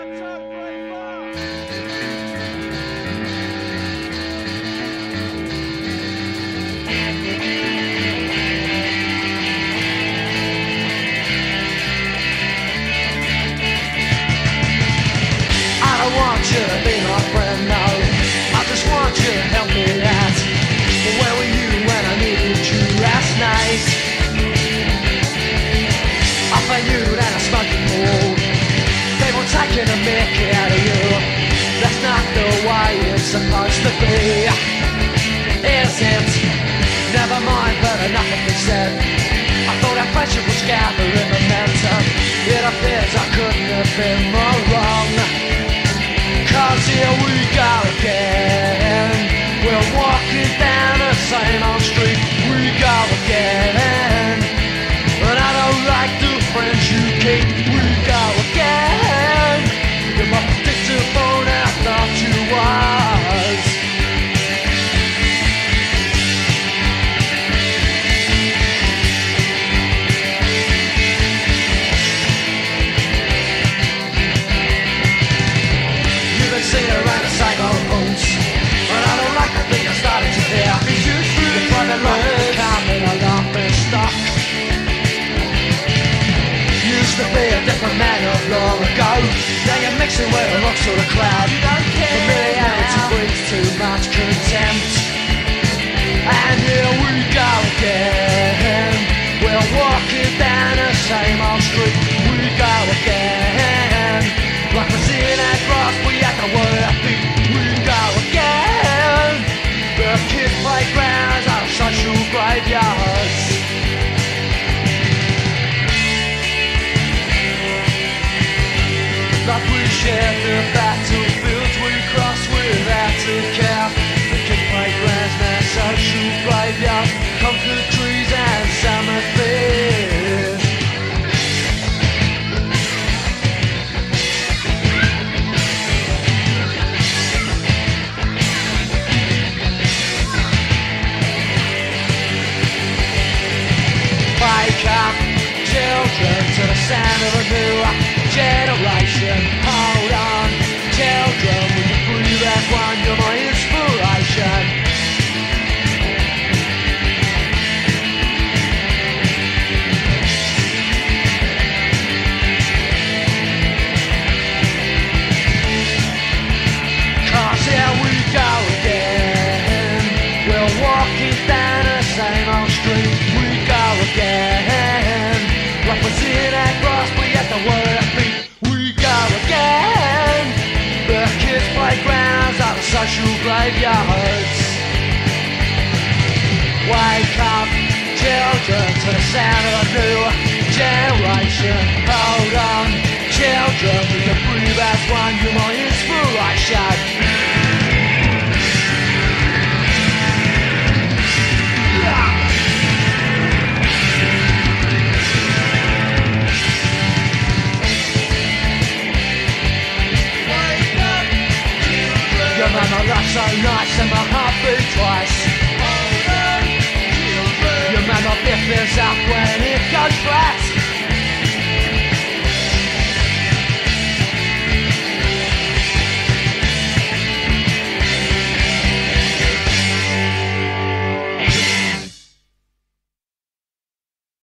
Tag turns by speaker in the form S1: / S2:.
S1: Want you to be my friend, no. I just want you to help me out. But where were you when I needed you last night? I found you down a smoking pool. They were taking a mickey out of you. That's not the way it's supposed to be, is it? Never mind, but nothing was said. I thought our friendship was gathering momentum. It appears I couldn't have been more wrong. 'Cause here we go again. We're walking down the same old street. We go again. And I don't like the friends you keep. We go again. You're more predictable than I thought you was. Singing around the cycle boots, but I don't like the thing I started to hear. You're running like a car in a laughing stock. Used to be a different man not long ago. Now you're mixing with the rocks of the crowd. Familiarity brings too much contempt. And here we go again. We're walking down the same old street. We go again. Like we're seeing that grass, we at the word beat. We go again. The kids' playgrounds are social graveyards. Like we shared the battlefields we crossed without a care. The kids' playgrounds now social graveyards. Conquered trees and summer fears. Wake up, children, to the sound of a new generation. Hold on, children, when you breathe as one, you're my inspiration. Cause here we go again. We're walking down the same old street. We go again. Like we're seeing that grass, we at the word beat. We go again. The kids' playgrounds are the social graveyards. Wake up, children, to the sound of a new generation. Hold on, children, we can breathe as one. You're my inspiration.